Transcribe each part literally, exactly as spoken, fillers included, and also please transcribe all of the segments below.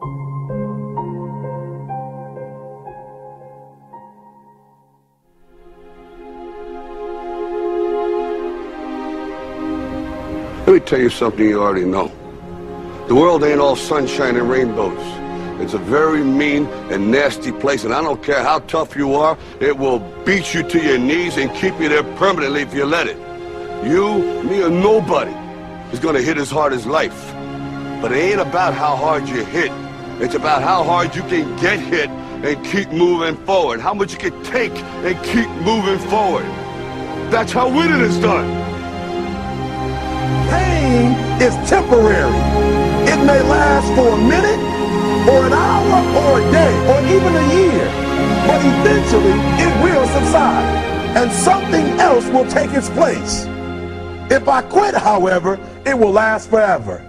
Let me tell you something you already know. The world ain't all sunshine and rainbows. It's a very mean and nasty place, and I don't care how tough you are, it will beat you to your knees and keep you there permanently if you let it. You, me, or nobody is gonna hit as hard as life. But it ain't about how hard you hit. It's about how hard you can get hit and keep moving forward. How much you can take and keep moving forward. That's how winning is done. Pain is temporary. It may last for a minute, or an hour, or a day, or even a year. But eventually, it will subside, and something else will take its place. If I quit, however, it will last forever.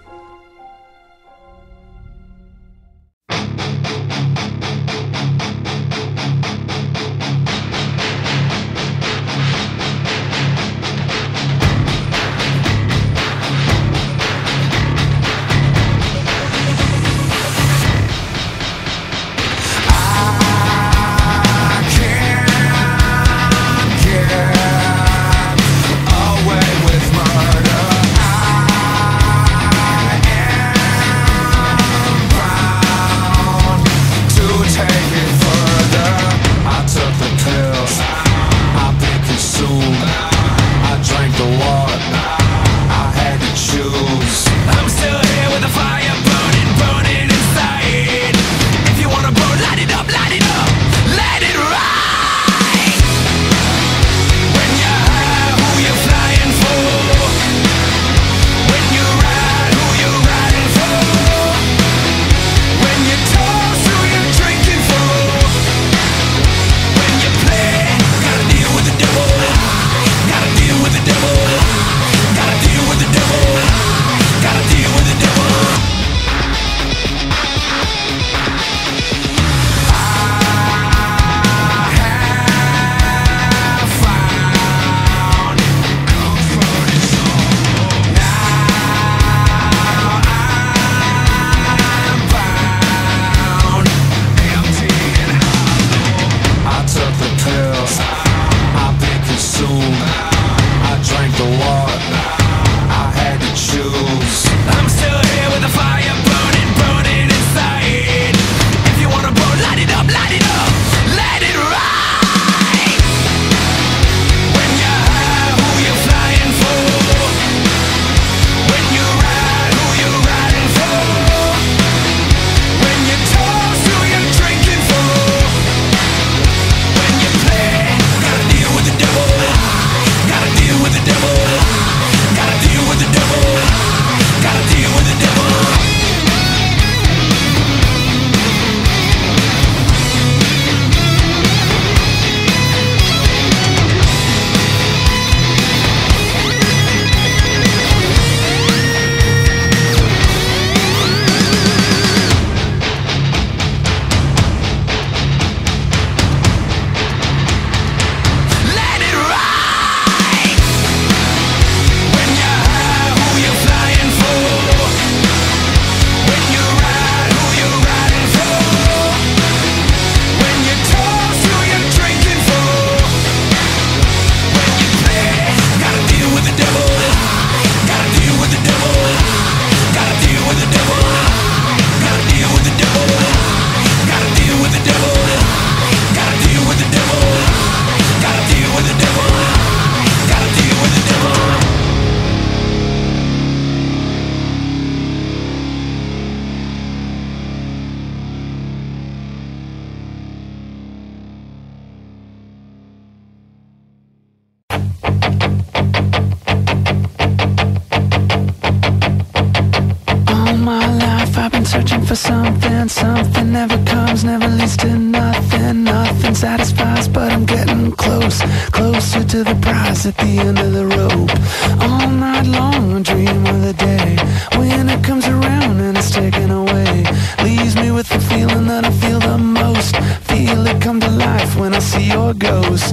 for something, something never comes, never leads to nothing. Nothing satisfies, but I'm getting close, closer to the prize at the end of the rope. All night long I dream of the day when it comes around and it's taken away. Leaves me with the feeling that I feel the most. Feel it come to life when I see your ghost.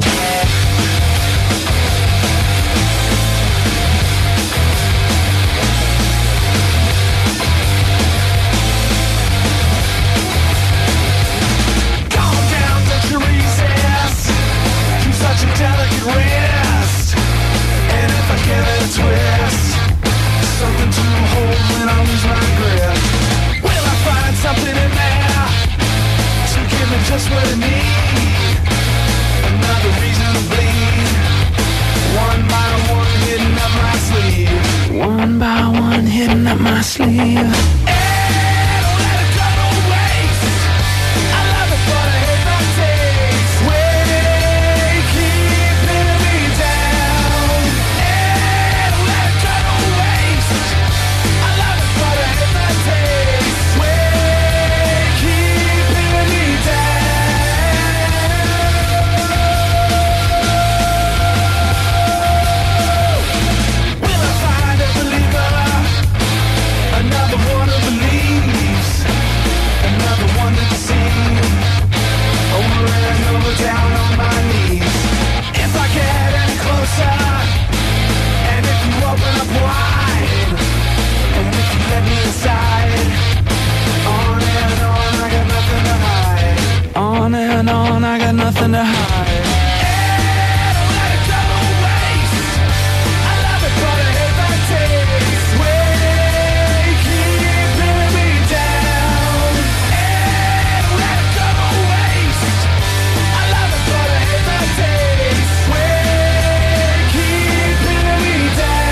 just what I need. Another reason to bleed. One by one hitting up my sleeve. One by one hitting up my sleeve. Hey, don't let it go to waste. I love it but I hate my taste. Way keeping me down. Hey, don't let it go to waste. I love it but I hate my taste. Way keeping me down. Will I find a believer? Another one who believes. Another one to deceive. Over and over down on my knees. If I get any closer, and if you open up wide, and if you let me inside, on and on, I got nothing to hide. On and on, I got nothing to hide. Hey, don't let it go to waste. I love it, but I hate my taste. Way keeping me down. Hey, don't let it go to waste. I love it, but I hate my taste. Way keeping me down.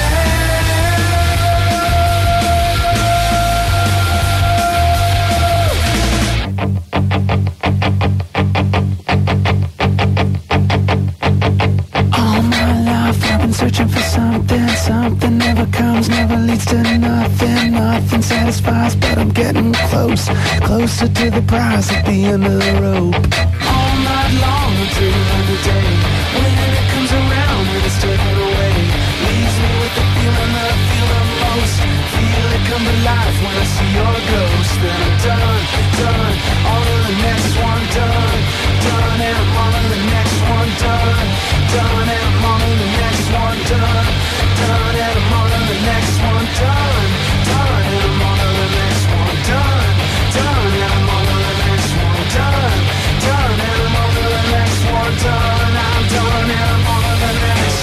All my life I've been searching for something. Something never comes, never leads to nothing. Nothing satisfies, but I'm getting close. Closer to the prize at the end of the rope. All night long until another day. When it comes around and it's taken away, leaves me with the feeling that I feel the most. Feel it come to life when I see your ghost. Then I'm done, done, on to the next one, done. Done and I'm on to the next one, done. Done and I'm on to the next one, done. Done and I'm on to the next one, done. Done and I'm on to the next one, done. Done and I'm on to the next one, done. Done and I'm on to the next one, done. I'm done and I'm on to the next.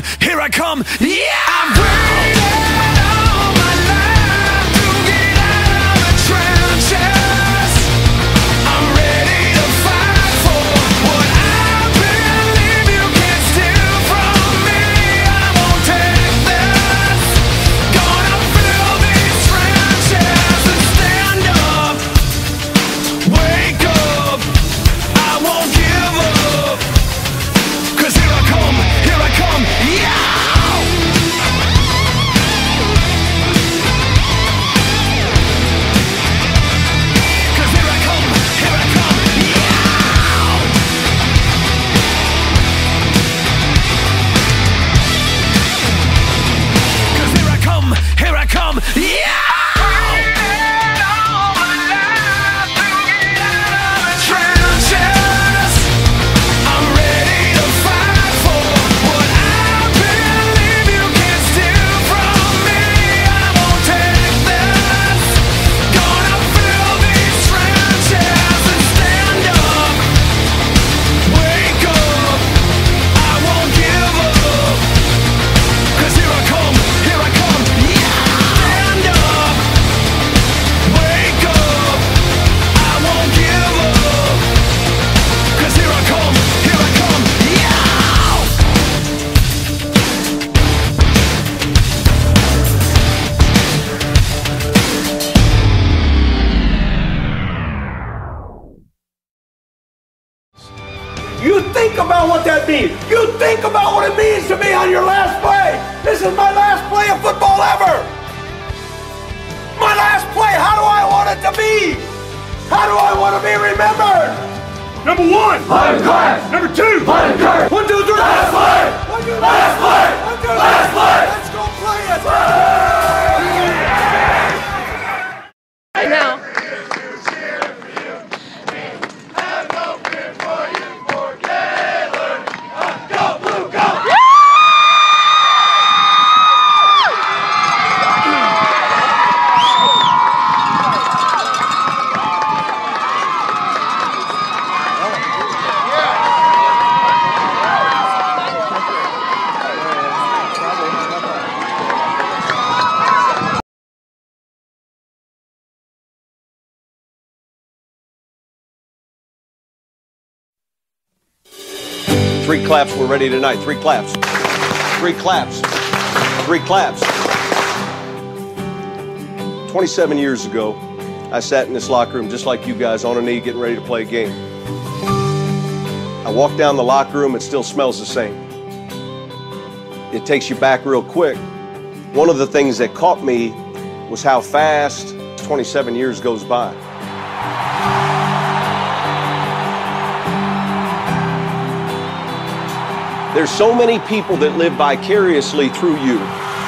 here I come, yeah! I've waited all my life to get out of the trenches. I'm ready to fight for what I believe you can steal from me. I won't take this. Gonna fill these trenches and stand up. Wake up. I won't give up. 'Cause here I come, here I come, yeah! Here I come, yeah! You think about what that means. You think about what it means to me on your last play. This is my last play of football ever. My last play. How do I want it to be? How do I want to be remembered? Number one, Hunter class. Number two, Hunter class. One, two, three. Last play. One, two, three. Last play. One, two, three. Last play. Let's go play it. Right now. Three claps, we're ready tonight. Three claps. Three claps. Three claps. twenty-seven years ago, I sat in this locker room just like you guys, on a knee, getting ready to play a game. I walked down the locker room, it still smells the same. It takes you back real quick. One of the things that caught me was how fast twenty-seven years goes by. There's so many people that live vicariously through you.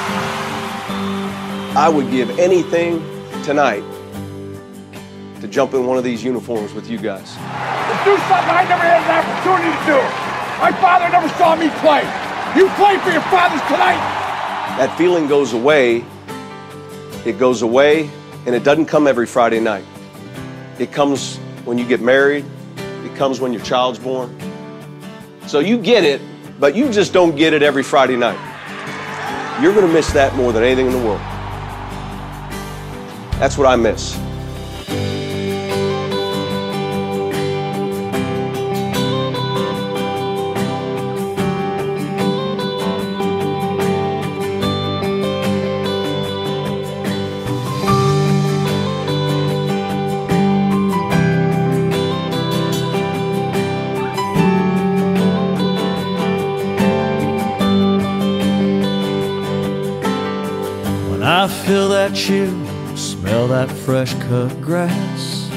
I would give anything tonight to jump in one of these uniforms with you guys. To do something I never had an opportunity to do. My father never saw me play. You play for your fathers tonight. That feeling goes away. It goes away, and it doesn't come every Friday night. It comes when you get married. It comes when your child's born. So you get it, but you just don't get it every Friday night. You're going to miss that more than anything in the world. That's what I miss. I feel that chill, smell that fresh cut grass.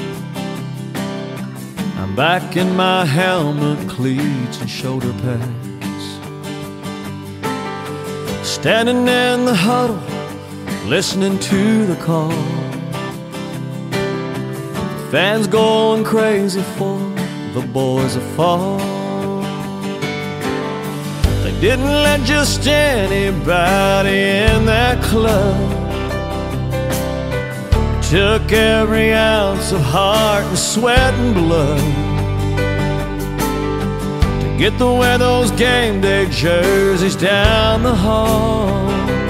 I'm back in my helmet, cleats and shoulder pads. Standing in the huddle, listening to the call. Fans going crazy for the boys that fall. They didn't let just anybody in that club. Took every ounce of heart and sweat and blood to get to wear those game day jerseys down the hall.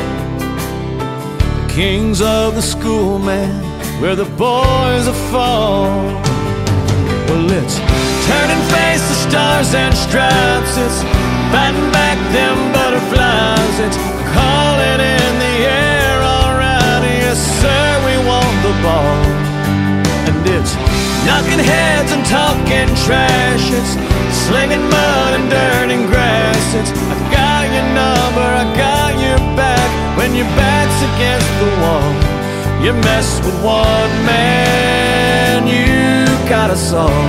The kings of the school, man, where the boys are fall. Well, it's turn and face the stars and stripes. It's fighting back them butterflies. It's calling in the air, all right, yes sir, we want the ball. And it's knocking heads and talking trash. It's slinging mud and dirt and grass. It's I got your number, I got your back. When your back's against the wall, you mess with one man, you got us all.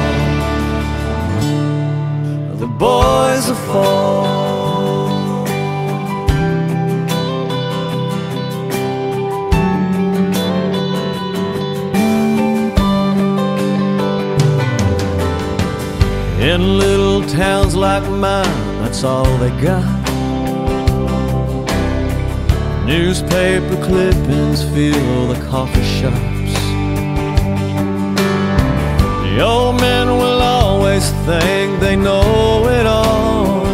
The boys are fall. In little towns like mine, that's all they got. Newspaper clippings fill the coffee shops. The old men will always think they know it all.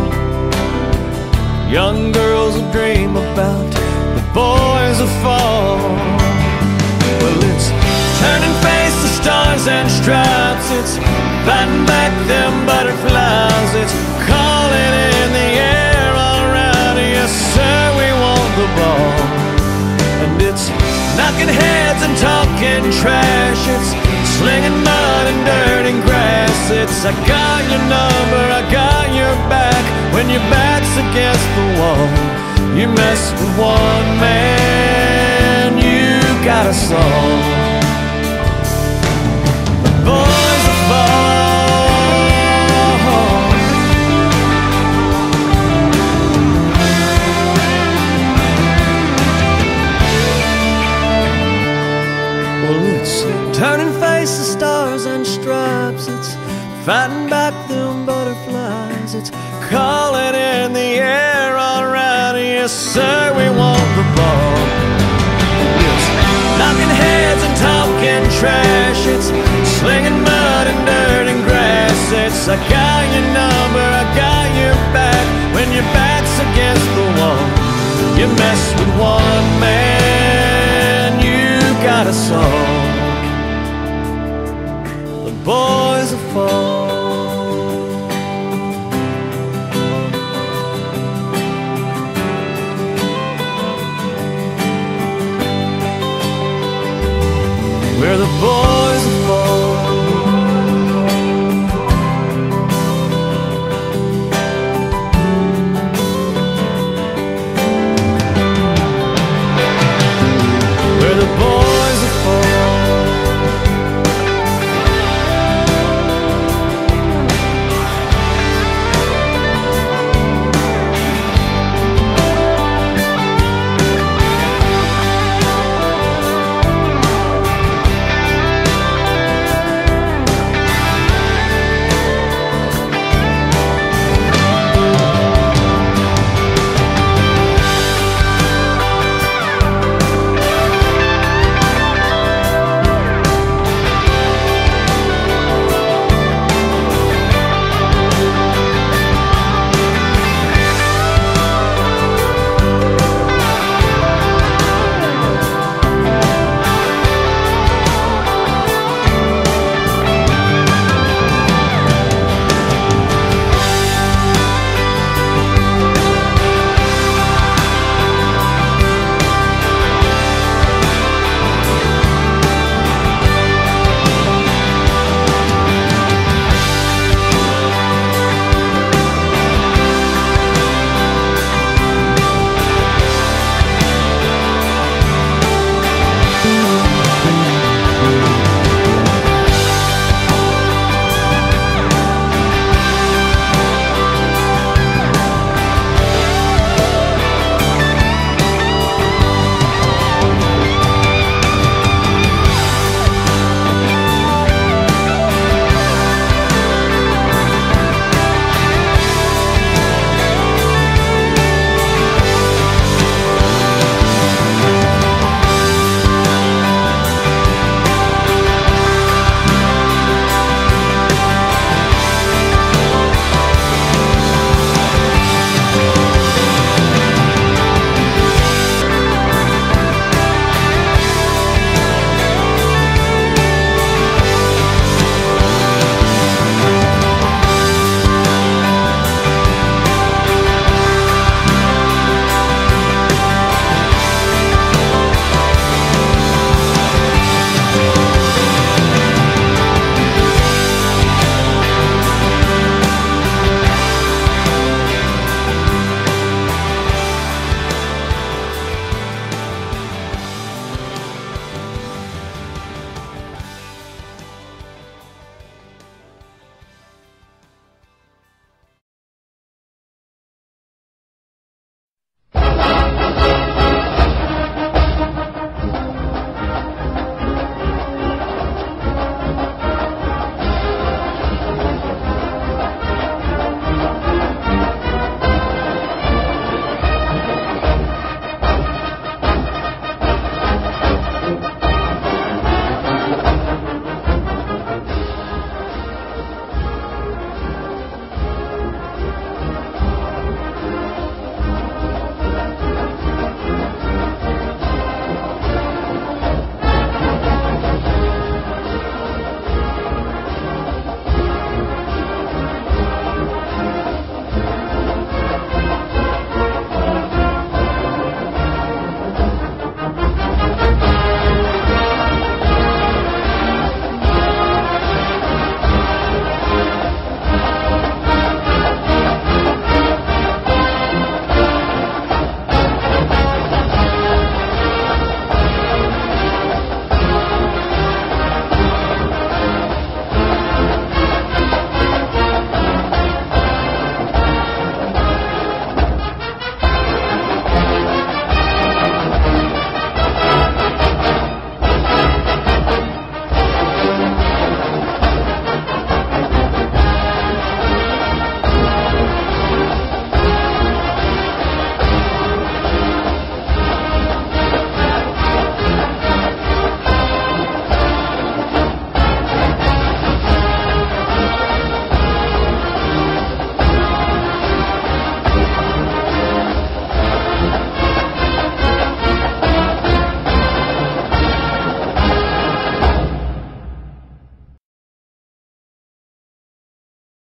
Young girls will dream about the boys who fall. Well, it's turn and face the stars and stripes. It's fighting back them butterflies. It's calling in the air, all right, yes sir, we want the ball. And it's knocking heads and talking trash. It's slinging mud and dirt and grass. It's I got your number, I got your back. When your back's against the wall, you mess with one man, you got us all. The boys are fall. Turn and face the stars and stripes. It's fighting back them butterflies. It's calling in the air, all right, yes sir, we want the ball. It's knocking heads and talking trash. It's slinging mud and dirt and grass. It's I got your number, I got your back. When your back's against the wall, you mess with one man, you got us all. Boys are fall.